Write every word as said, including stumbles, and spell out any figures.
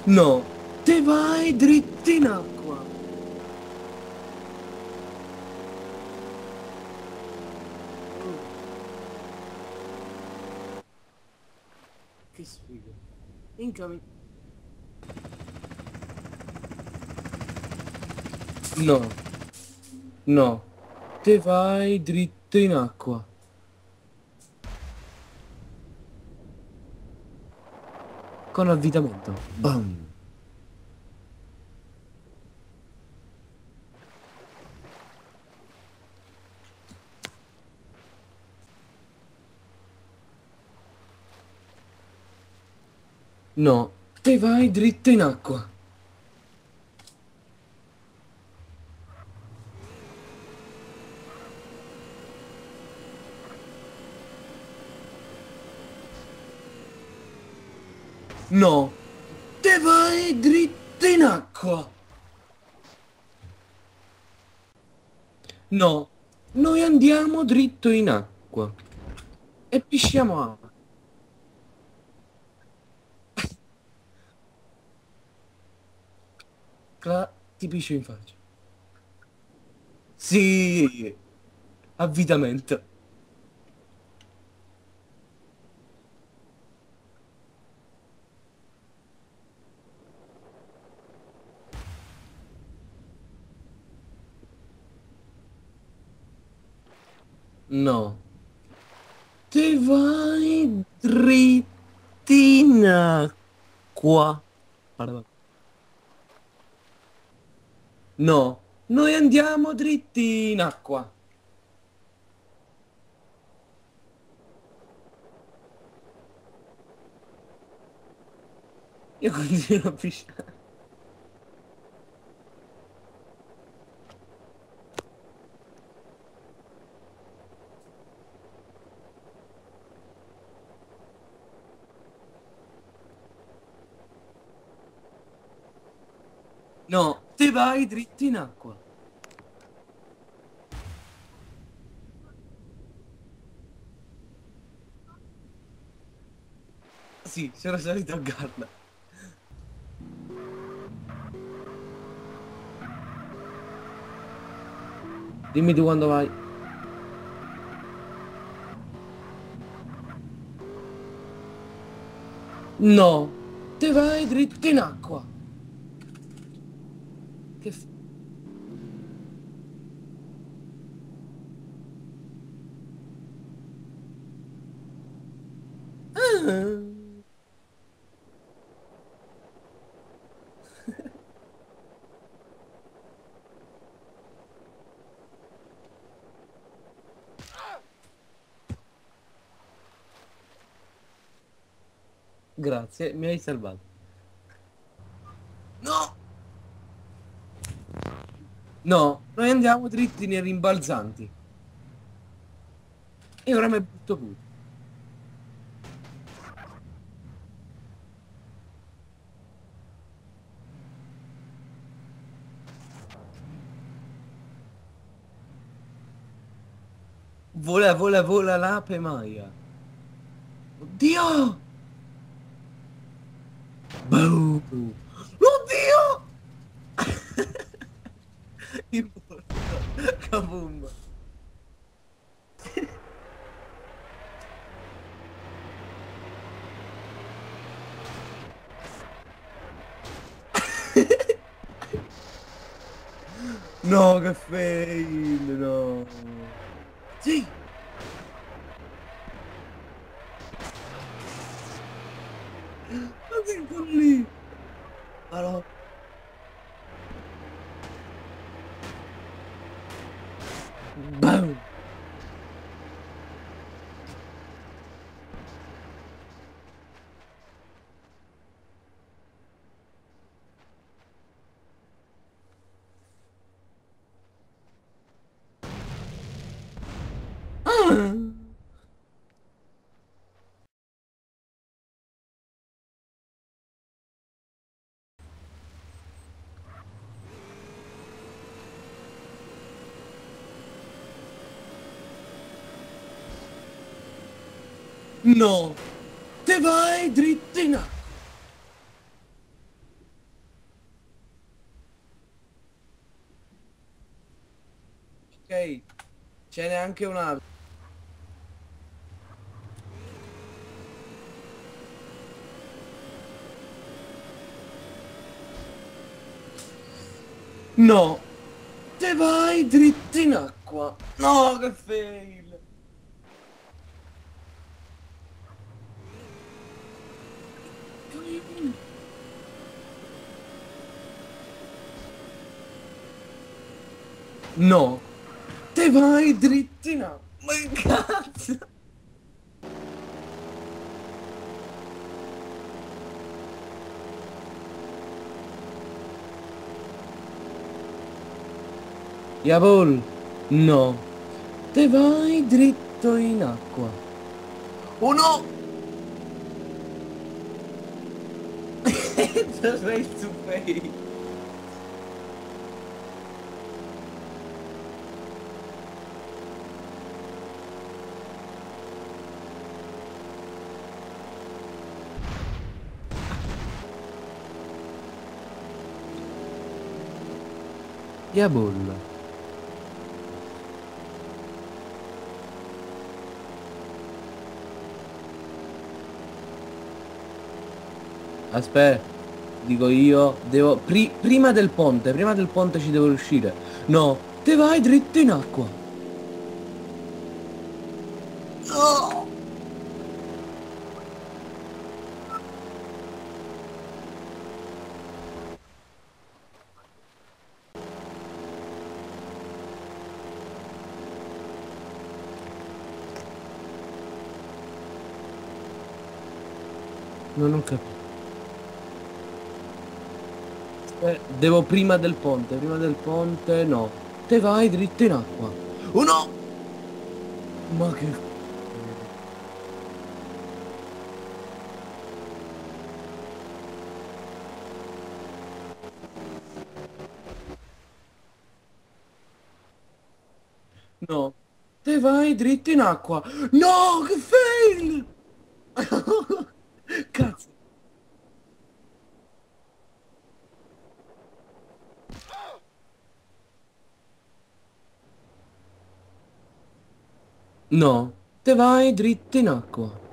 No, te vai dritto in acqua. Che sfiga. Incami. No, no, te vai dritto in acqua. Con avvitamento. Bam. No, te vai dritto in acqua. No, te vai dritto in acqua. No, noi andiamo dritto in acqua. E pisciamo acqua. Cla- ti piscio in faccia. Sì, avvitamento. No, te vai dritto in acqua. Guarda. No, noi andiamo dritti in acqua. Io continuo a pisciare. No, te vai dritti in acqua. Sì, c'era solito a galla. Dimmi tu quando vai. No, te vai dritto in acqua. Che f... Ah. Grazie, mi hai salvato. No, no, noi andiamo dritti nei rimbalzanti. E ora mi butto pure. Vola, vola, vola l'ape Maia. Oddio! Boom! Oddio! In porto. Kabum. No, che fail, no. Sì! Ma che lì? Allora. Boom! Ah! No! Te vai dritto in acqua. Ce n'è anche un altro. No! Te vai dritto in acqua! No, che fail! No! Te vai dritto in acqua! Ma che cazzo! Yavol! No! Te vai dritto in acqua! Oh no! The race to fame! Yavol! Aspetta, dico io, devo... Pri prima del ponte, prima del ponte ci devo riuscire. No, te vai dritto in acqua. No! Non ho capito. Eh, devo prima del ponte, prima del ponte no. Te vai dritto in acqua. Oh no! Ma che... No. Te vai dritto in acqua. No, che fail! Cazzo. No. Te vai dritto in acqua.